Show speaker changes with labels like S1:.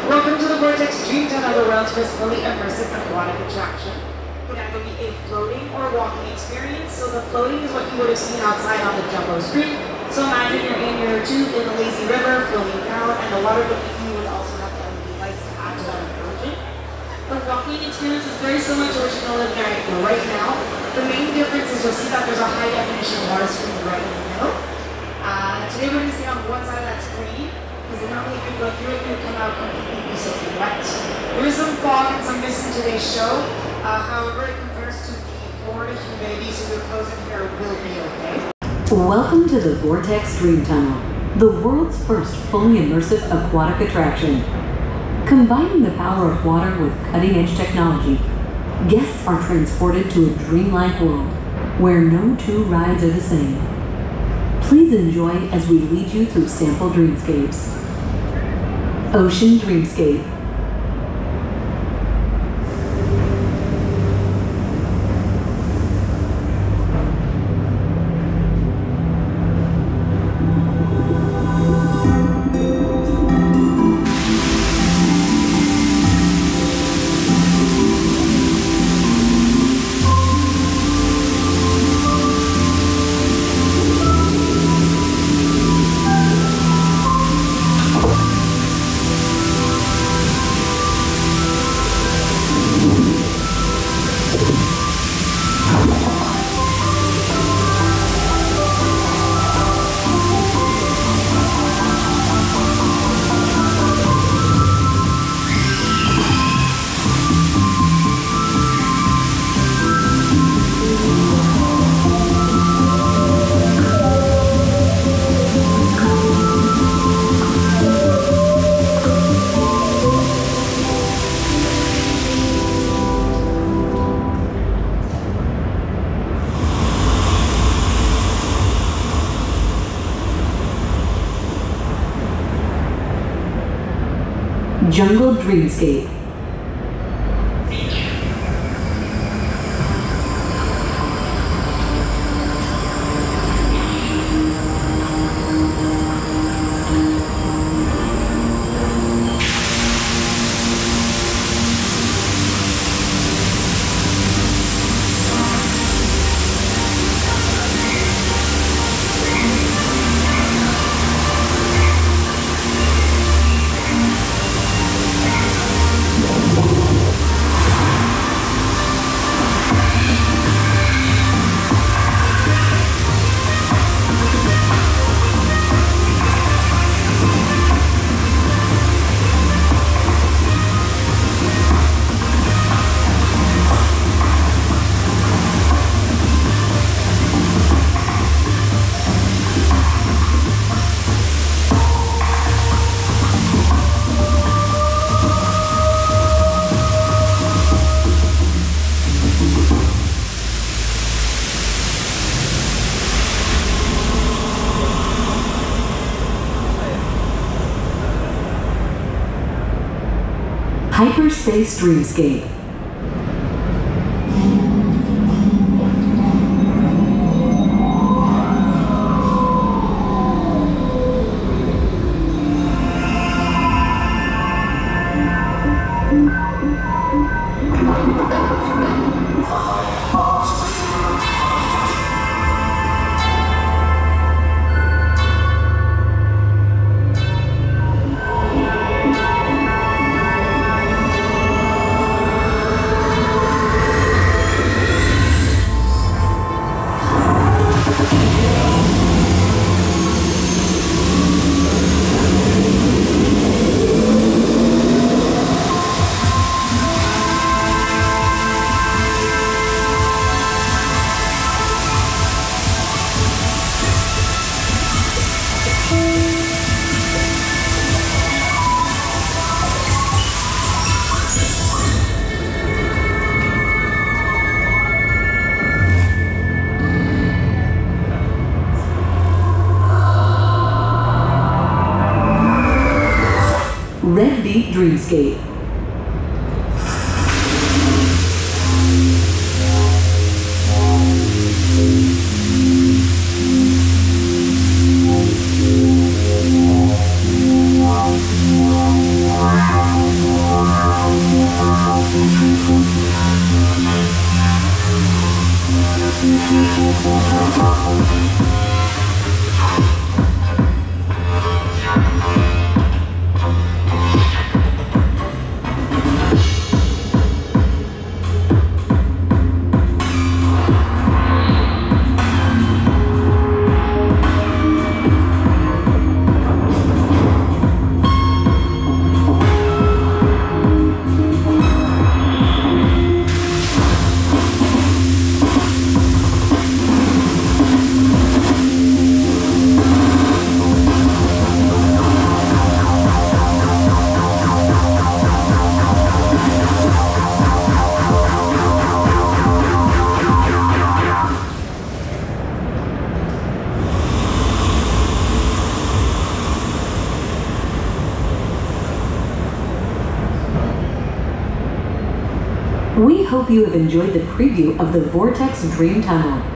S1: Welcome to the Vortex Dream Tunnel, the world's first fully immersive aquatic attraction. It can either be a floating or walking experience. So the floating is what you would have seen outside on the jumbo screen. So imagine you're in your tube in the lazy river, floating down, and the water beneath you would also have LED lights to add to that immersion. The walking experience is very similar to what you're going to live right now. The main difference is you'll see that there's a high definition water screen right in the middle. Today we're going to see on one side of that screen, because normally if you go through it, you come out completely soaking wet. There is some fog and some mist in today's show. However, it compares to the Florida humidity, so your clothes in here will be okay.
S2: Welcome to the Vortex Dream Tunnel, the world's first fully immersive aquatic attraction. Combining the power of water with cutting-edge technology, guests are transported to a dreamlike world where no two rides are the same. Please enjoy as we lead you through sample dreamscapes. Ocean Dreamscape. Jungle Dreamscape. Hyperspace Dreamscape. Red Beat Dreamscape. We hope you have enjoyed the preview of the Vortex Dream Tunnel.